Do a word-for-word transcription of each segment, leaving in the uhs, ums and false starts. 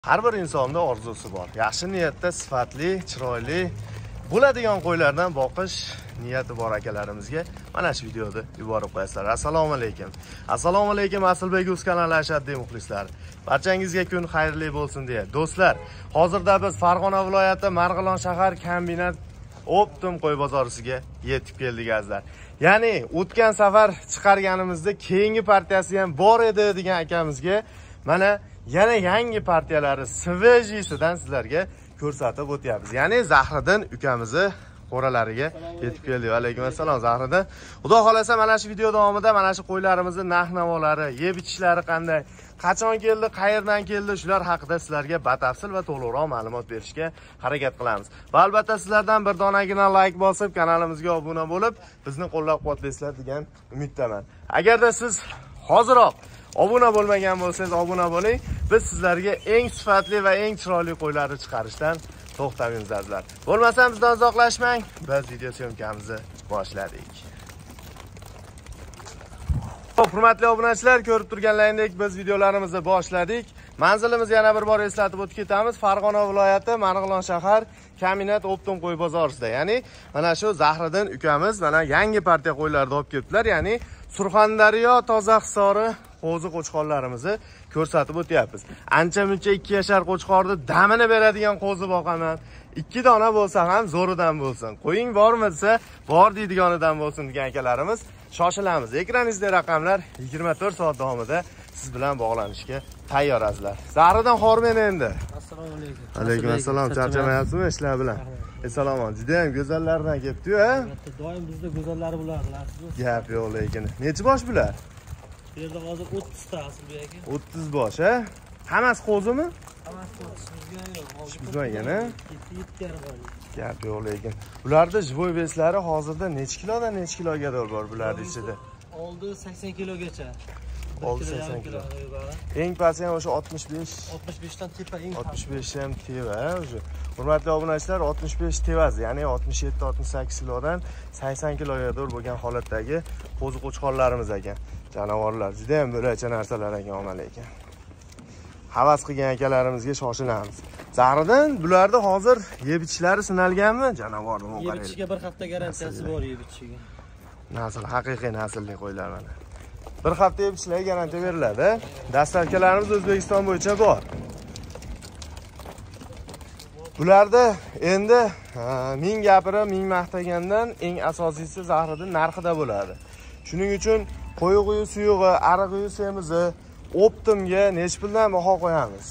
Har bir insonda orzusi bor. Yaxshi niyatda sifatli, chiroyli bo'ladigan qo'ylardan boqish niyati bor akalarimizga mana shu videoda yuborib qo'yasizlar. Assalomu alaykum. Assalomu alaykum Asilbek Uz kanali ashaddiy muxlislar. Barchangizga kun xayrli bo'lsin deya. Do'stlar, hozirda biz Farg'ona viloyati Marg'ilon shahar kombinat Optum qo'y bozorisiga yetib keldik azizlar. Ya'ni o'tgan safar chiqarganimizda keyingi partiyasi ham bor edi degan akamizga mana yana yangi partiyalari svejisidan sizlarga ko'rsatib o'tyapmiz. Ya'ni Zahriddin ukamizni qo'ralariga yetib keldik. Alaykum assalom Zahriddin. Xudo xolasa mana shu video davomida mana shu qo'ylarimizni narx-navolari, yeb ichishlari qanday, qachon keldi, qayerdan keldi, shular haqida sizlarga batafsil va to'liqroq ma'lumot berishga harakat qilamiz. Va albatta sizlardan bir donagina like bosib, kanalimizga obuna bo'lib, bizni qo'llab-quvvatlaysizlar degan umiddaman. Agarda siz hoziroq obuna bo'lmagan bo'lsangiz, obuna bo'ling. Biz sizlarga eng sifatli va eng chiroyli qo'ylarni chiqarishdan to'xtamaymiz azizlar. Bo'lmasa bizdan uzoqlashmang. Biz video syomkamizni boshladik. Hurmatli obunachilar, ko'rib turganlaringdek biz videolarimizni boshladik. Manzilimizni yana bir bor eslatib o'tib ketamiz. Farg'ona viloyati Marg'ilon shahar kombinat Optum qo'y bozorisida. Ya'ni mana shu Zahriddin ukamiz mana yangi partiya qo'ylarni olib kelibdilar. Ya'ni Surxondaryo, Tozahisori qo'zi qo'chqorlarimizni ko'rsatib o'tyapmiz. Ancha-muncha ikki yashar qo'chqorni damini beradigan qo'zi boqaman. ikki dona bo'lsa ham zo'ridan bo'lsin. Qo'ying bormi desa, bor deydiganidan bo'lsin degan akalarimiz, shoshilamiz. Ekraningizda raqamlar yigirma to'rt soat davomida siz bilan bog'lanishga tayyor azizlar. Zahriddin xormen endi. Assalomu alaykum. Alaykum assalom. Charchamayapsizmi ishlar bilan? Assalomu. Juda ham go'zallardan kelibdi-yu, ha? Doim bizda go'zallari bo'ladi, bilasizmi? Gap yo'q lekin. Necha bosh bular? Bu yerda hozir o'ttiz ta Asilbek aka. o'ttiz bosh, ha? Hammasi qo'zimi? Hammasi qo'zi. Bizmagan, ha? yetti yarim oy. Gap yo'q lekin. Bularda jivoy beslari hozirda necha kilodan necha kiloga bor bularning ichida? Oldi sakson kilogacha. Oldi sakson kilo. Eng pasti ham o'sha oltmish besh. oltmish besh dan tepa eng oltmish besh ham teva, o'sha. Hurmatli obunachilar, oltmish besh tevaz, ya'ni oltmish yetti oltmish sakkiz kilodan sakson kiloga qadar bo'lgan holatdagi qo'zi qo'chqorlarimiz ekan. Janovorlar juda ham bo'lacha narsalar ekan, omali ekan. Havas qilgan akalarimizga shoshilamiz. Zahriddin, bularda hozir yeb ichishlari sinalganmi? Janovorni qarang. Yeb ichiga bir hafta garantiyasi bor yeb ichiga. Nasl, haqiqiy naslli qo'ylar mana. Bir hafta yeb ichishlariga garantiya beriladi. Dastlabkilarimiz O'zbekiston bo'yicha bor. Bularda endi ming gapirib, ming maqtagandan eng asosiysi Zahriddin narxida bo'ladi. Shuning uchun qo'yg'i, suyug'i, arig'i, semizi Optumga nech puldan baho qo'yamiz?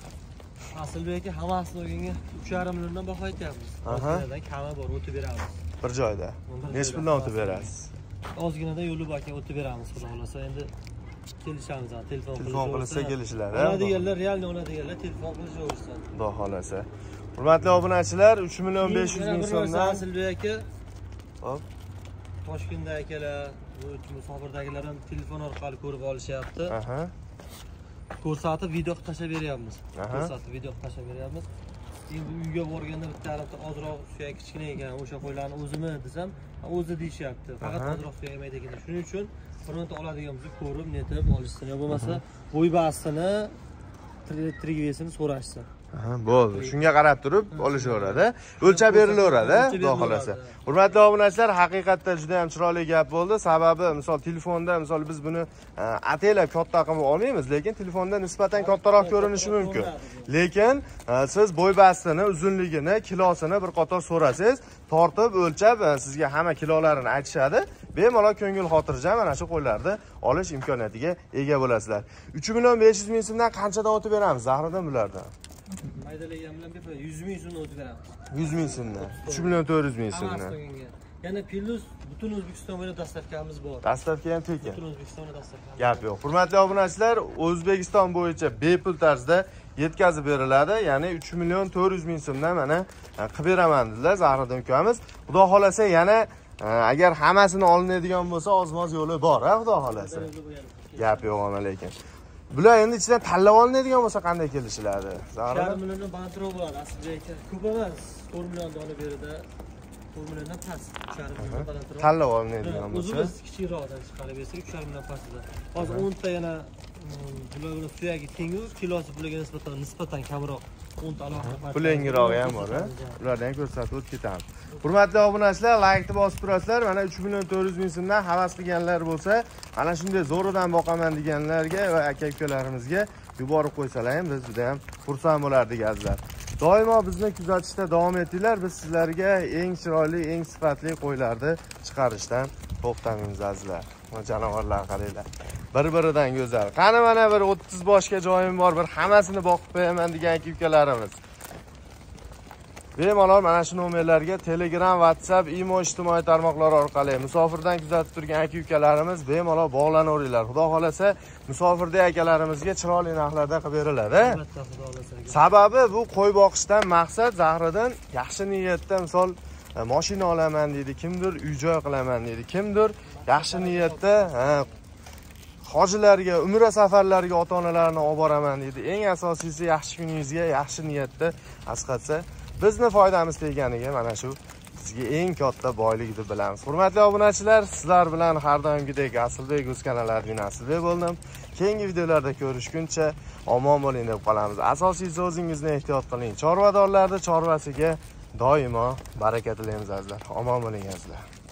Asilbek aka hammasini olganga uch yarim milliondan baho aytyapmiz. Ozginadan kami bor, o'tib beramiz. Bir joyda. Nech puldan o'tib berasiz? Ozginadan yo'li bor ekan, o'tib beramiz, xudo xolasa. Endi kelishamiz, telefon Telefon qilsa kelishlar, ha? Oladiganlar, realni oladiganlar telefon qilishaversin. Xudo xolasa. Hurmatli obunachilar, uch million besh yuz ming so'mdan Asilbek aka. Hop. Toshkentda akalar, bu musofirdagilar ham telefon orqali ko'rib olishyapti. Aha. Ko'rsatib video tashlab beryapmiz. Ko'rsatib video tashlab beryapmiz. Endi uyga borganda bitta albatta ozroq suyak kichkina ekan, o'sha qo'ylarni o'zimi desam, o'zi deyishyapti. Faqat ozroq suyak yemaydi ekan. Shuning uchun bironta oladiganimizni ko'rib, netib olishsin, yo bo'lmasa bo'y basini, trigvesini so'rashsin. Aha, bo'ldi. Shunga qarab turib olishaveradi. O'lchab berilaveradi, xudo xolasa. Hurmatli obunachilar, haqiqatda juda ham chiroyli gap bo'ldi. Sababi, misol telefonda, misol biz buni ataylab katta qilib olmaymiz, lekin telefonda nisbatan kattaroq ko'rinishi mumkin. Lekin siz bo'y bastini, uzunligini, kilosini bir qator so'rasangiz, tortib, o'lchab sizga hamma kilolarini aytishadi. Bemalol ko'ngil xotirjam mana shu qo'ylarni olish imkoniyatiga ega bo'lasizlar. uch million besh yuz ming so'mdan qanchadan o'tib beramiz Zahriddin bulardan? Maydalagan bilan bir yuz ming so'mdan o'tib beramiz. yuz ming so'mdan. uch million to'rt yuz ming so'mdan. Yana plus butun O'zbekiston bo'ylab dastavkamiz bor. Dastavka ham tekin. Butun O'zbekistonda dastavka. Gap yo'q. Hurmatli obunachilar, O'zbekiston bo'yicha bepul tarzda yetkazib beriladi. Ya'ni uch million to'rt yuz ming so'mdan mana qilib beraman dedilar Zahriddin ukamiz. Xudo xolasa yana agar hammasini olinadigan bo'lsa, ozmoz yo'li bor, ha, xudo xolasa. Gap yo'q ona lekin. Bular endi ichidan tanlab olinadigan bo'lsa qanday kelishiladi? yarim milliondan balandroq bo'ladi Asilbek aka. Ko'p emas, to'rt million dona berida. to'rt milliondan past, uch yarim milliondan balandroq. Tanlab olinadigan bo'lsa. O'zimiz kichikroqdan chiqarib bersak, uch yarim million pastda. Hozir o'n ta yana bular bilan suyagi teng-u, kilosi bularga nisbatan nisbatan kamroq. o'n ta aloqa. Pulingirog'i ham bor, ha. Ulardan ko'rsatib o'tib ketamiz. Hurmatli obunachilar, laykni bosib turasizlar. Mana uch million to'rt yuz ming so'mdan havas qilganlar bo'lsa, ana shunday zo'ridan boqaman deganlarga va aka-ukalarimizga yuborib qo'ysalar ham biz juda ham xursand bo'lardik azizlar. Doimo bizni kuzatishda davom etinglar. Biz sizlarga eng chiroyli, eng sifatli qo'ylarni chiqarishdan to'xtamaymiz azizlar. Mana janovarlar qaranglar. Bir-biridan go'zal. Qani mana bir o'ttiz boshga joyim bor, bir hammasini boqib qo'yaman degan aka-ukalarimiz. Bemalol mana shu nomerlarga Telegram, WhatsApp, Imo ijtimoiy tarmoqlar orqali musofirdan kuzatib turgan aka-ukalarimiz bemalol bog'lanaveringlar. Xudo xolasa musofirda akalarimizga chiroyli narxlarda qilib beriladi. Albatta, xudo xolasa. Sababi bu qo'y boqishdan maqsad Zahriddin yaxshi niyatda misol mashina olaman deydi, kimdir uy-joy qilaman deydi, kimdir yaxshi niyatda hojilarga, umra safarlariga ota-onalarni olib boraman deydi. Eng asosiysi yaxshi kuningizga yaxshi niyatda asqatsa bizni foydamiz teganiga mana shu sizga eng katta boylik deb bilamiz. Hurmatli obunachilar, sizlar bilan har doimgidek Asilbek o'z kanallarida Asilbek bo'ldim. Keyingi videolarda ko'rishguncha omon bo'ling deb qolamiz. Asosiysi o'zingizni ehtiyot qiling. Chorvadorlarning chorvasiga doimo baraka tilaymiz azizlar. Omon bo'ling azizlar.